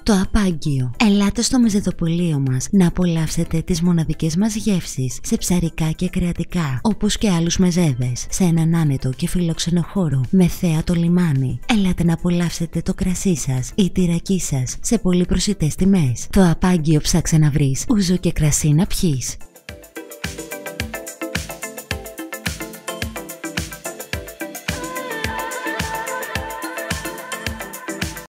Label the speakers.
Speaker 1: Το Απάγγιο. Ελάτε στο μεζεδοπωλείο μας να απολαύσετε τις μοναδικές μας γεύσεις σε ψαρικά και κρεατικά, όπως και άλλους μεζέδες, σε έναν άνετο και φιλόξενο χώρο με θέα το λιμάνι. Ελάτε να απολαύσετε το κρασί σας ή τη ρακή σας σε πολύ προσιτές τιμές. Το Απάγγιο ψάξε να βρεις ούζο και κρασί να πιείς.